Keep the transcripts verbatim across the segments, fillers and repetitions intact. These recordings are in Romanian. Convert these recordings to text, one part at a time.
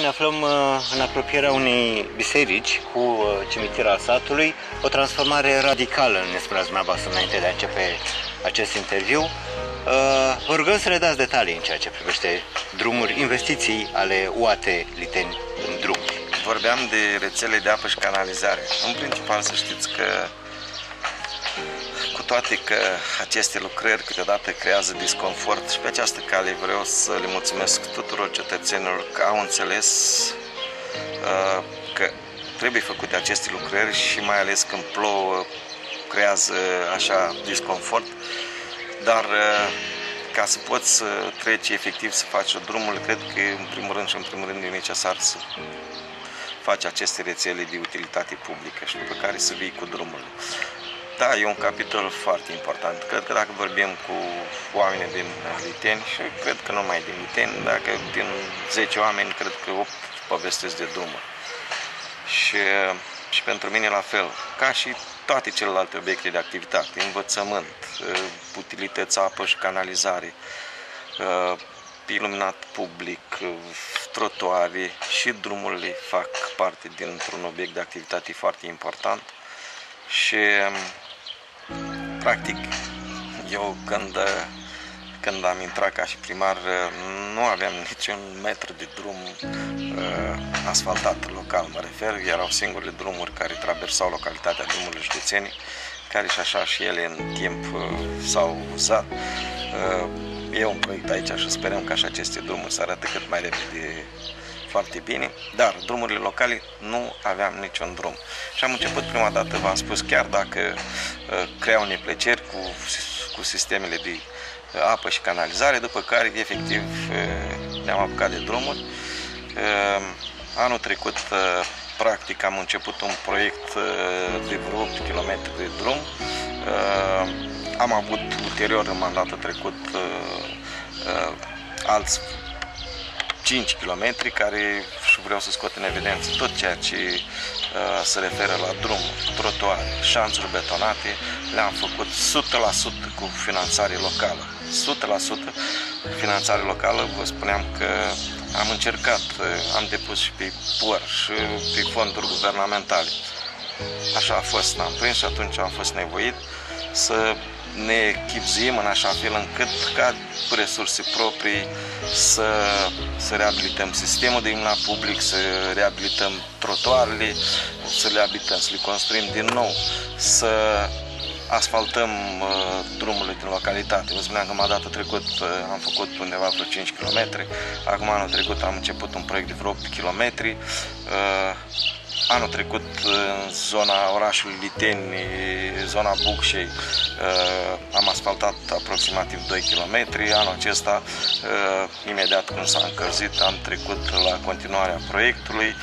Ne aflăm în apropierea unei biserici cu cimitirul satului, o transformare radicală, ne spuneați dumneavoastră înainte de a începe acest interviu. Vă rugăm să ne dați detalii în ceea ce privește drumuri, investiții ale U A T Liteni în drumuri. Vorbeam de rețele de apă și canalizare. În principal să știți că cu toate că aceste lucrări câteodată creează disconfort și pe această cale vreau să le mulțumesc tuturor cetățenilor că au înțeles uh, că trebuie făcute aceste lucrări și mai ales când plouă creează așa disconfort, dar uh, ca să poți să treci efectiv să faci drumul, cred că în primul rând și în primul rând e necesar să faci aceste rețele de utilitate publică și după care să vii cu drumul. Da, e un capitol foarte important. Cred că dacă vorbim cu oameni din Liteni, și cred că nu numai din Liteni, dacă din zece oameni, cred că opt povestesc de drumuri. Și, și pentru mine la fel, ca și toate celelalte obiecte de activitate, învățământ, utilități, apă și canalizare, iluminat public, trotuare și drumurile fac parte dintr-un obiect de activitate foarte important. Și practic eu când, când am intrat ca și primar nu aveam niciun metru de drum uh, asfaltat local, mă refer, erau singurele drumuri care traversau localitatea, drumurile județene, care și așa și ele în timp uh, s-au uzat. Uh, e un proiect aici și sperăm ca și aceste drumuri să arate cât mai repede foarte bine, dar drumurile locale nu aveam niciun drum. Și am început prima dată, v-am spus, chiar dacă uh, creau neplăceri cu, cu sistemele de uh, apă și canalizare, după care efectiv uh, ne-am apucat de drumuri. Uh, anul trecut, uh, practic, am început un proiect uh, de vreo opt kilometri de drum. Uh, am avut ulterior, în mandatul trecut, uh, uh, alți cinci kilometri care și vreau să scot în evidență tot ceea ce uh, se referă la drumuri, trotuare, șanțuri betonate, le-am făcut o sută la sută cu finanțare locală. o sută la sută finanțare locală, vă spuneam că am încercat, uh, am depus și pe P U R și pe fonduri guvernamentale. Așa a fost, n-am prins și atunci am fost nevoit să ne chibzuim în așa fel încât ca cu resurse proprii să, să reabilităm sistemul de iluminat public, să reabilităm trotuarele, să le reabilităm, să le construim din nou, să asfaltăm uh, drumurile din localitate. Vă spuneam că mandatul trecut uh, am făcut undeva vreo cinci kilometri, acum anul trecut am început un proiect de vreo opt kilometri. Uh, Anul trecut, în zona orașului Liteni, zona Bucșei, am asfaltat aproximativ doi kilometri. Anul acesta, imediat când s-a încălzit, am trecut la continuarea proiectului.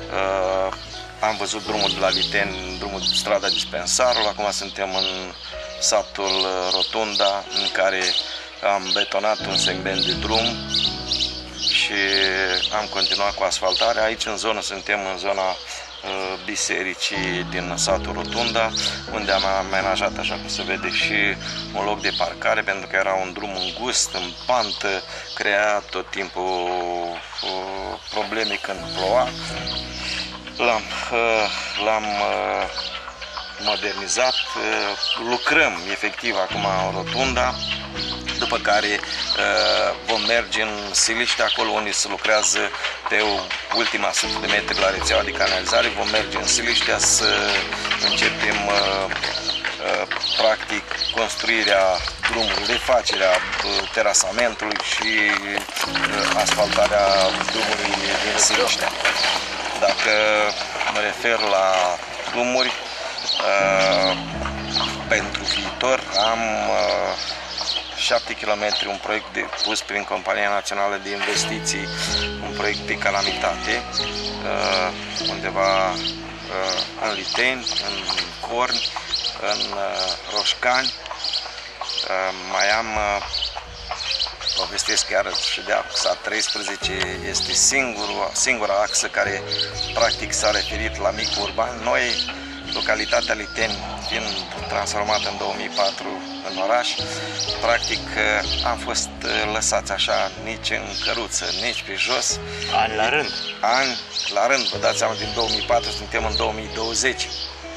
Am văzut drumul de la Liteni, drumul de strada Dispensarul. Acum suntem în satul Rotunda, în care am betonat un segment de drum și am continuat cu asfaltarea. Aici, în zonă, suntem în zona bisericii din satul Rotunda, unde am amenajat, așa cum se vede, și un loc de parcare, pentru că era un drum îngust, în pantă, crea tot timpul probleme când ploua. L-am l-am modernizat, lucrăm efectiv acum în Rotunda, după care uh, vom merge în Siliște, acolo unde se lucrează pe ultima sută de metri la rețeaua de canalizare. Vom merge în Siliște să începem uh, uh, practic construirea drumului, refacerea uh, terasamentului și uh, asfaltarea drumului din Siliște. Dacă mă refer la drumuri, uh, pentru viitor am uh, șapte kilometri, un proiect de, pus prin Compania Națională de Investiții, un proiect pe calamitate, uh, undeva uh, în Liteni, în Corni, în uh, Roșcani. Uh, mai am, uh, povestesc chiar și de axa treisprezece, este singura, singura axă care practic s-a referit la micul urban. Noi localitatea Liteni fiind transformată în două mii patru în oraș, practic am fost lăsați așa, nici în căruță, nici pe jos. Ani la rând. Ani la rând, vă dați seama, din două mii patru suntem în două mii douăzeci.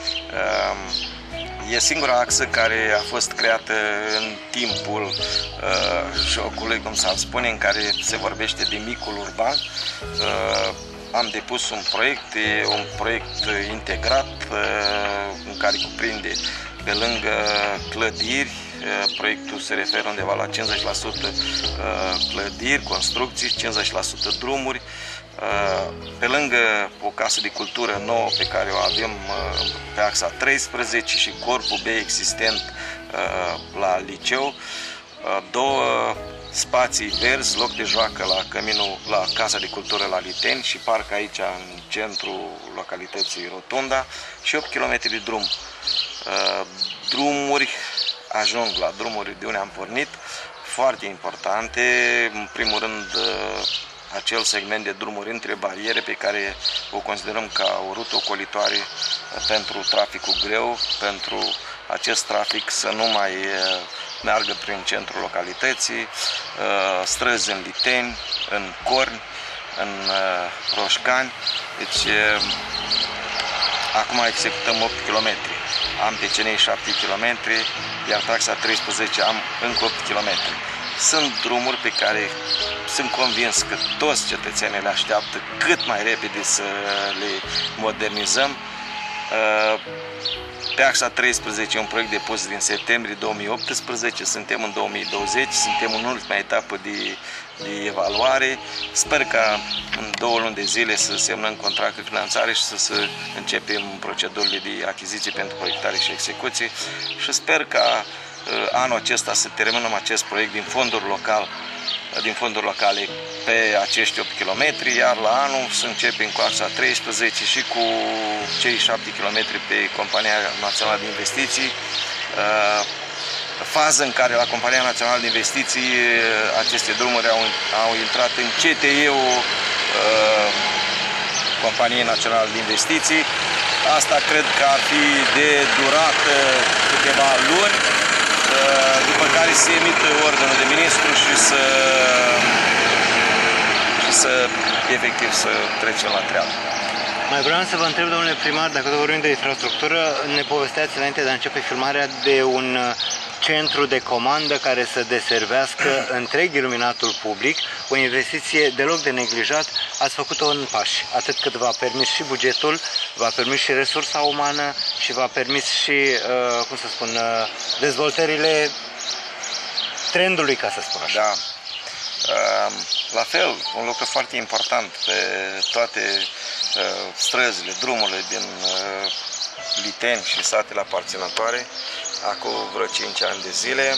E singura axă care a fost creată în timpul uh, jocului, cum s-ar spune, în care se vorbește de micul urban. Uh, am depus un proiect, un proiect integrat, uh, în care cuprinde, pe lângă clădiri, uh, proiectul se referă undeva la cincizeci la sută uh, clădiri, construcții, cincizeci la sută drumuri. Pe lângă o casă de cultură nouă pe care o avem pe axa treisprezece și corpul B existent la liceu, două spații verzi, loc de joacă la căminul, la Casa de Cultură la Liteni și parc aici în centrul localității Rotunda și opt kilometri de drum. Drumuri, ajung la drumuri de unde am pornit, foarte importante, în primul rând acel segment de drumuri între bariere pe care o considerăm ca o rută ocolitoare pentru traficul greu, pentru acest trafic să nu mai meargă prin centrul localității, străzi în Liteni, în Corni, în Roșcani. Deci acum executăm opt kilometri, am Tecenei șapte kilometri, iar taxa treisprezece am încă opt kilometri. Sunt drumuri pe care sunt convins că toți cetățenii le așteaptă cât mai repede să le modernizăm. Pe axa treisprezece, un proiect depus din septembrie două mii optsprezece, suntem în două mii douăzeci, suntem în ultima etapă de, de evaluare. Sper ca în două luni de zile să semnăm contract de finanțare și să, să începem procedurile de achiziție pentru proiectare și execuție și sper ca anul acesta să terminăm acest proiect din fonduri local, din fonduri locale pe acești opt kilometri, iar la anul să începem cu axa treisprezece și cu cei șapte kilometri pe Compania Națională de Investiții, fază în care la Compania Națională de Investiții aceste drumuri au, au intrat în C T E-ul Companiei Naționale de Investiții. Asta cred că ar fi de durată câteva luni, după care se emită ordinul de ministru și să, și să efectiv să trecem la treabă. Mai vreau să vă întreb, domnule primar, dacă tot vorbim de infrastructură, ne povesteați înainte de a începe filmarea de un centru de comandă care să deservească întreg iluminatul public, o investiție deloc de neglijat. Ați făcut-o în pași, atât cât v-a permis și bugetul, v-a permis și resursa umană și v-a permis și, uh, cum să spun, uh, dezvoltările trendului, ca să spun așa. Da. Uh, la fel, un lucru foarte important pe toate uh, străzile, drumurile din uh, Liteni și satele aparținătoare, acum vreo cinci ani de zile.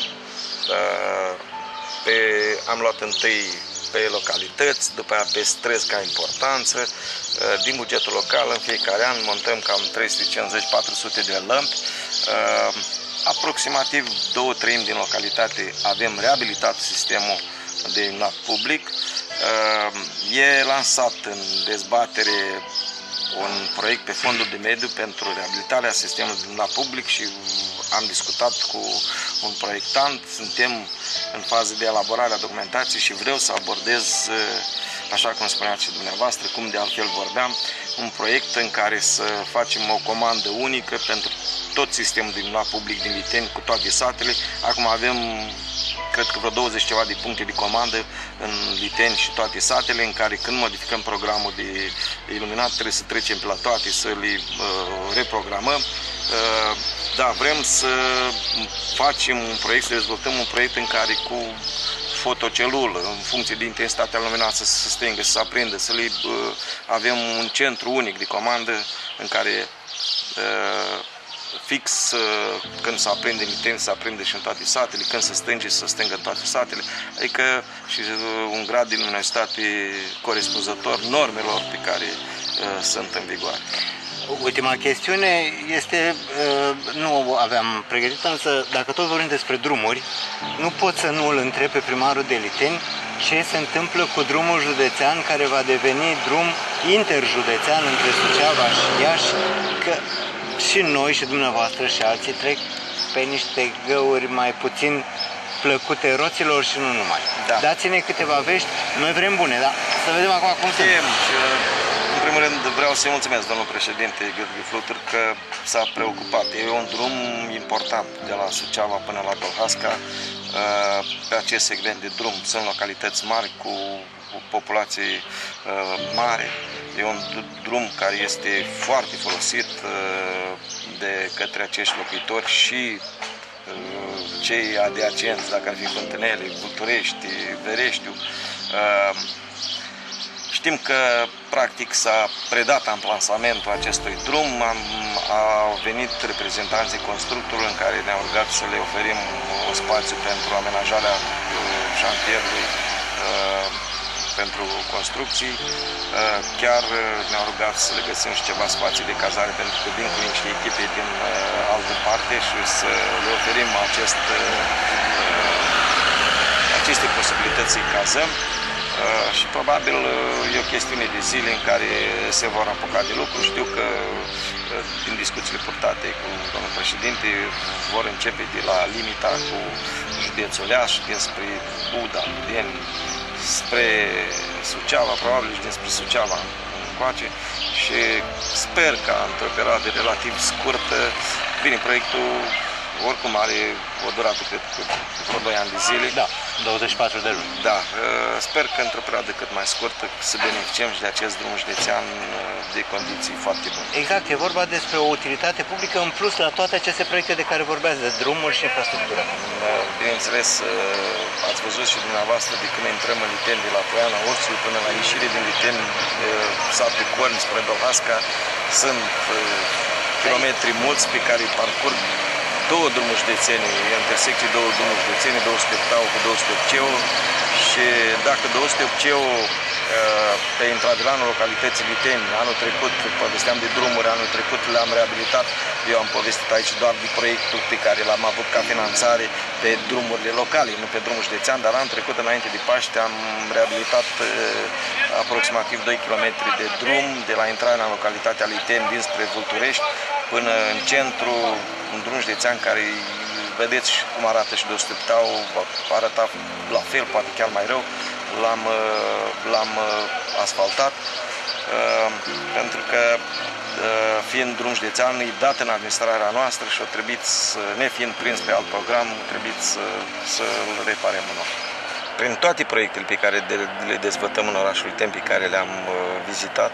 Pe, am luat întâi pe localități, după aia pe străzi ca importanță. Din bugetul local, în fiecare an montăm cam trei sute cincizeci - patru sute de lămpi. Aproximativ două treimi din localitate avem reabilitat sistemul de iluminat public. E lansat în dezbatere un proiect pe fondul de mediu pentru reabilitarea sistemului de iluminat public și am discutat cu un proiectant, suntem în fază de elaborare a documentației și vreau să abordez, așa cum spuneați și dumneavoastră, cum de altfel vorbeam, un proiect în care să facem o comandă unică pentru tot sistemul de iluminat public din Liteni, cu toate satele. Acum avem, cred că vreo douăzeci ceva de puncte de comandă în Liteni și toate satele, în care când modificăm programul de iluminat trebuie să trecem pe la toate, să le uh, reprogramăm. Uh, da, vrem să facem un proiect, să dezvoltăm un proiect în care cu fotocelulă, în funcție de intensitatea luminată, să se stingă, să se aprindă, să le, uh, avem un centru unic de comandă în care uh, fix când se aprinde în Liteni, se aprinde și în toate satele, când se stânge, să stângă în toate satele, adică și un grad de luminositate corespunzător normelor pe care uh, sunt în vigoare. Ultima chestiune este, uh, nu aveam pregătit, însă dacă tot vorbim despre drumuri, nu pot să nu îl întreb pe primarul de Liteni ce se întâmplă cu drumul județean care va deveni drum interjudețean între Suceava și Iași, că și noi și dumneavoastră și alții trec pe niște găuri mai puțin plăcute roților și nu numai. Da. Dați-ne câteva vești, noi vrem bune, dar să vedem acum cum se... În primul rând vreau să-i mulțumesc domnul președinte Gheorghe Flutur că s-a preocupat. E un drum important de la Suceava până la Dolhasca. Pe acest segment de drum sunt localități mari cu populație mare. E un drum care este foarte folosit de către acești locuitori și cei adiacenți, dacă ar fi Fântânele, Vulturești, Vereștiu. Știm că practic s-a predat amplasamentul acestui drum, am, au venit reprezentanții constructorului în care ne-au rugat să le oferim un spațiu pentru amenajarea șantierului pentru construcții. Chiar ne-au rugat să le găsim și ceva spații de cazare pentru că vin cu niște echipe din altă parte și să le oferim acest, aceste posibilități să-i cazăm. Și probabil e o chestiune de zile în care se vor apuca de lucru. Știu că din discuțiile purtate cu domnul președinte vor începe de la limita cu județul Iași, dinspre Buda, Deni, spre Suceava, probabil și dinspre Suceava încoace, și sper că într-o perioadă relativ scurtă, bine, proiectul oricum are o durată, cred că, vreo doi ani de zile. Da, douăzeci și patru de luni. Da, sper că într-o perioadă cât mai scurtă să beneficiem și de acest drum județean de condiții foarte bune. Exact, e vorba despre o utilitate publică în plus la toate aceste proiecte de care vorbeați, de drumuri și infrastructură. Bineînțeles, ați văzut și dumneavoastră de când intrăm în Liteni, de la Poiana Orsului până la ieșire din Liteni, satul Corn spre Dolhasca, sunt kilometri mulți pe care îi parcurg două drumuri județene, intersecții două drumuri județene, două sute opt cu două sute opt. Și dacă două sute opt pe intravilanul localității Liteni, anul trecut, povesteam de drumuri, anul trecut le-am reabilitat, eu am povestit aici doar de proiectul pe care l-am avut ca finanțare pe drumurile locale, nu pe drumul județean, dar anul trecut, înainte de Paște, am reabilitat aproximativ doi kilometri de drum de la intrarea în localitatea Liteni dinspre Vulturești până în centru, un drum județean care vedeți cum arată și de o sute opt, arăta la fel, poate chiar mai rău. L-am asfaltat pentru că, fiind drum județean, e dat în administrarea noastră și o trebuie, ne fiind prins pe alt program, trebuie să, să îl reparăm în nou. Prin toate proiectele pe care le dezvoltăm în orașul Liteni, pe care le-am vizitat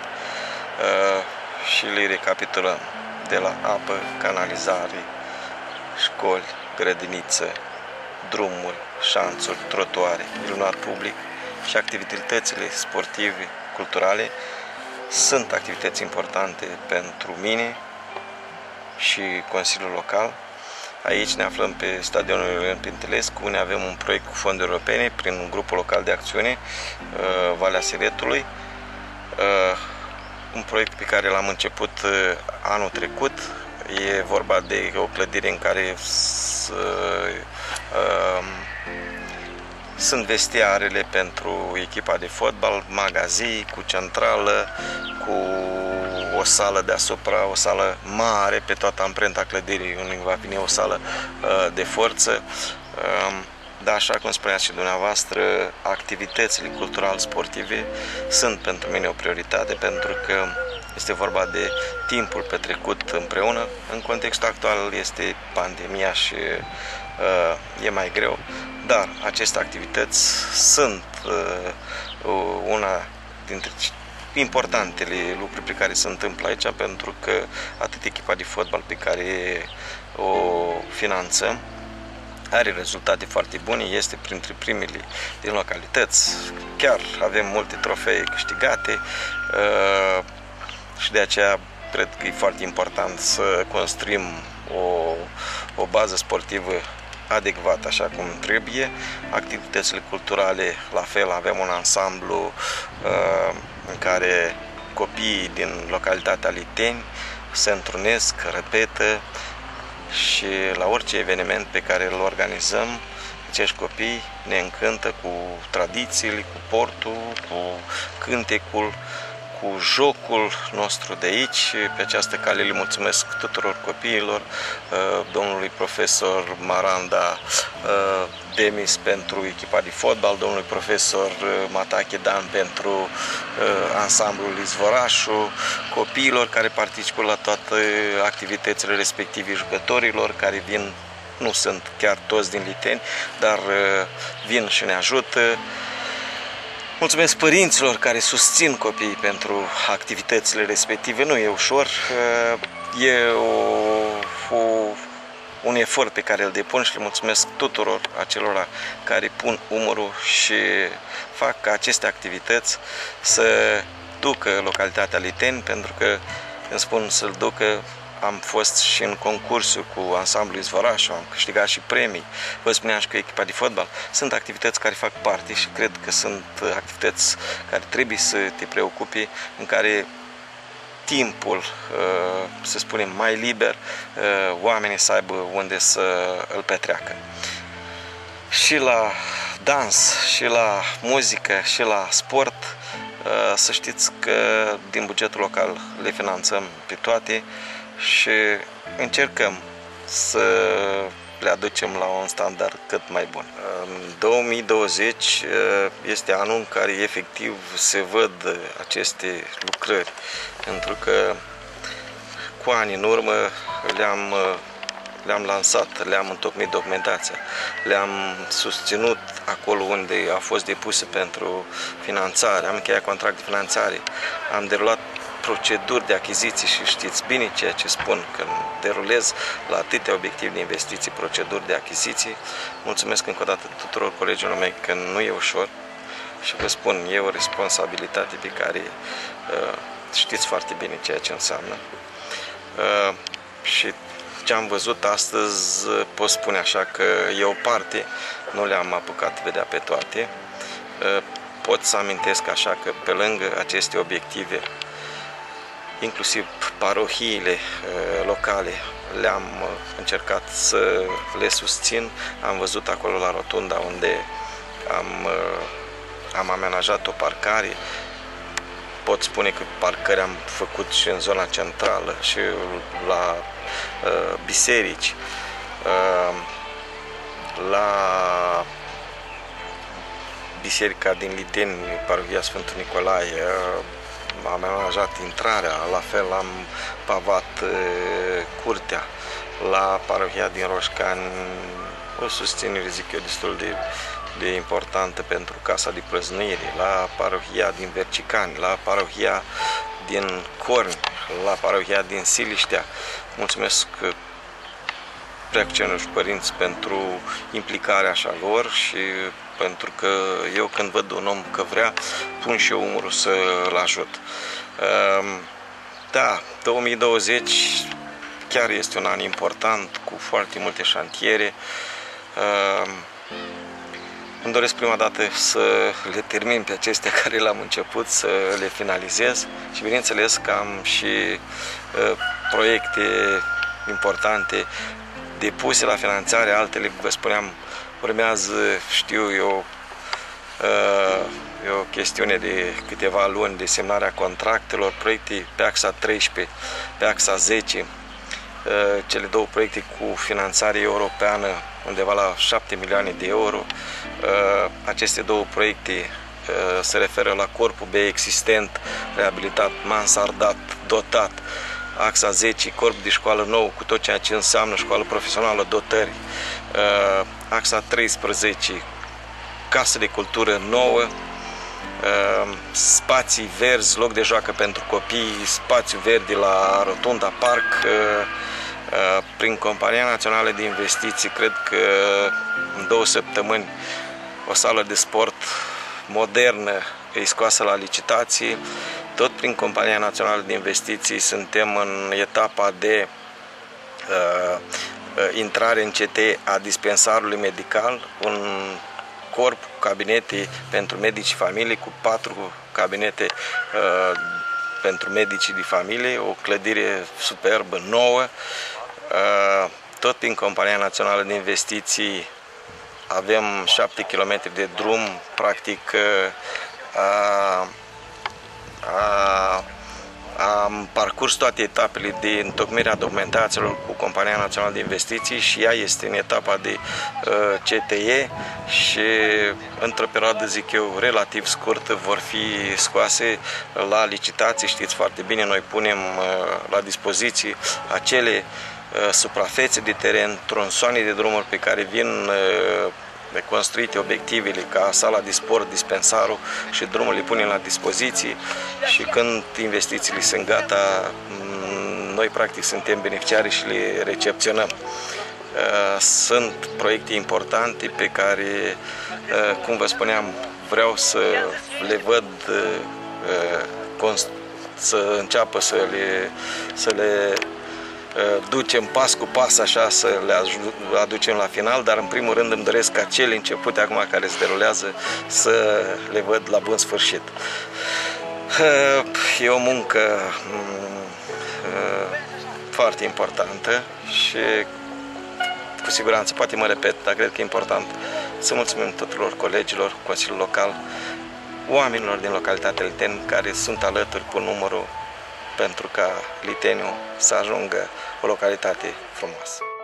și le recapitulăm, de la apă, canalizare, școli, grădiniță, drumuri, șanțuri, trotuare, iluminat public și activitățile sportive, culturale, sunt activități importante pentru mine și Consiliul Local. Aici ne aflăm pe stadionul Iulian Pintilescu, unde avem un proiect cu fonduri europene prin grupul local de acțiune, Valea Siretului, un proiect pe care l-am început anul trecut. E vorba de o clădire în care sunt vestiarele pentru echipa de fotbal, magazii, cu centrală, cu o sală deasupra, o sală mare pe toată amprenta clădirii, unde va veni o sală de forță. Da, așa cum spuneați și dumneavoastră, activitățile cultural-sportive sunt pentru mine o prioritate, pentru că este vorba de timpul petrecut împreună. În contextul actual este pandemia și uh, e mai greu, dar aceste activități sunt uh, una dintre importantele lucruri pe care se întâmplă aici, pentru că atât echipa de fotbal pe care o finanțăm are rezultate foarte bune, este printre primele din localități, chiar avem multe trofee câștigate uh, și de aceea cred că e foarte important să construim o, o bază sportivă adecvată, așa cum trebuie. Activitățile culturale, la fel, avem un ansamblu uh, în care copiii din localitatea Liteni se întrunesc, repetă și la orice eveniment pe care îl organizăm, acești copii ne încântă cu tradițiile, cu portul, cu cântecul, cu cu jocul nostru de aici. Pe această cale le mulțumesc tuturor copiilor, domnului profesor Maranda Demis pentru echipa de fotbal, domnului profesor Matache Dan pentru ansamblul Izvorașu, copiilor care participă la toate activitățile respective, jucătorilor care vin, nu sunt chiar toți din Liteni, dar vin și ne ajută. Mulțumesc părinților care susțin copiii pentru activitățile respective. Nu e ușor, e o, o, un efort pe care îl depun și le mulțumesc tuturor acelora care pun umărul și fac ca aceste activități să ducă localitatea Liteni, pentru că, îmi spun să-l ducă, am fost și în concursul cu ansamblul Izvorașu, am câștigat și premii, vă spuneam și cu echipa de fotbal. Sunt activități care fac parte și cred că sunt activități care trebuie să te preocupi, în care timpul, să spunem, mai liber, oamenii să aibă unde să îl petreacă. Și la dans, și la muzică, și la sport, să știți că din bugetul local le finanțăm pe toate și încercăm să le aducem la un standard cât mai bun. două mii douăzeci este anul în care efectiv se văd aceste lucrări, pentru că cu ani în urmă le-am le-am lansat, le-am întocmit documentația, le-am susținut acolo unde a fost depuse pentru finanțare, am încheiat contract de finanțare, am derulat proceduri de achiziții și știți bine ceea ce spun când derulez la atâtea obiective de investiții, proceduri de achiziții. Mulțumesc încă o dată tuturor colegilor mei că nu e ușor și vă spun, e o responsabilitate pe care uh, știți foarte bine ceea ce înseamnă. Uh, și ce am văzut astăzi, pot spune așa că e o parte, nu le-am apucat vedea pe toate. Pot să amintesc așa că pe lângă aceste obiective, inclusiv parohiile locale, le-am încercat să le susțin. Am văzut acolo la rotunda unde am, am amenajat o parcare. Pot spune că parcări am făcut și în zona centrală și la uh, biserici, uh, la biserica din Liteni, parohia Sfântul Nicolae, uh, am amenajat intrarea, la fel am pavat uh, curtea, la parohia din Roșcani, o susținere, zic eu, destul de de importantă pentru casa de prăznuire, la parohia din Vercicani, la parohia din Corni, la parohia din Siliștea. Mulțumesc preacționerilor și părinți pentru implicarea așa lor și pentru că eu când văd un om că vrea, pun și eu umărul să-l ajut. Da, două mii douăzeci chiar este un an important, cu foarte multe șantiere. Îmi doresc prima dată să le termin pe acestea care le-am început, să le finalizez și bineînțeles că am și uh, proiecte importante depuse la finanțare, altele, vă spuneam, urmează, știu eu, uh, e o chestiune de câteva luni de semnarea contractelor, proiecte pe axa treisprezece, pe axa zece, uh, cele două proiecte cu finanțare europeană, undeva la șapte milioane de euro. Aceste două proiecte se referă la corpul B existent, reabilitat, mansardat, dotat, axa zece, corp de școală nou cu tot ceea ce înseamnă școală profesională, dotări, axa treisprezece, casă de cultură nouă, spații verzi, loc de joacă pentru copii, spațiu verde la Rotunda Park. Prin Compania Națională de Investiții, cred că în două săptămâni o sală de sport modernă e scoasă la licitație. Tot prin Compania Națională de Investiții suntem în etapa de uh, intrare în C T a dispensarului medical, un corp cu cabinete pentru medici familie, cu patru cabinete uh, pentru medicii de familie, o clădire superbă, nouă. Tot prin Compania Națională de Investiții avem șapte kilometri de drum, practic A, am parcurs toate etapele de întocmire a documentațiilor cu Compania Națională de Investiții și ea este în etapa de uh, C T E și într-o perioadă, zic eu, relativ scurtă vor fi scoase la licitații. Știți foarte bine, noi punem uh, la dispoziție acele uh, suprafețe de teren, tronsoane de drumuri pe care vin uh, construite obiectivele ca sala de sport, dispensarul și drumul le punem la dispoziție și când investițiile sunt gata, noi practic suntem beneficiari și le recepționăm. Sunt proiecte importante pe care, cum vă spuneam, vreau să le văd să înceapă să le, să le ducem pas cu pas așa să le aducem la final, dar în primul rând îmi doresc ca cele începute acum care se derulează să le văd la bun sfârșit. E o muncă foarte importantă și cu siguranță, poate mă repet, dar cred că e important să mulțumim tuturor colegilor, Consiliul Local, oamenilor din localitatea Liteni care sunt alături cu numărul pentru ca Liteniu să ajungă o localitate frumoasă.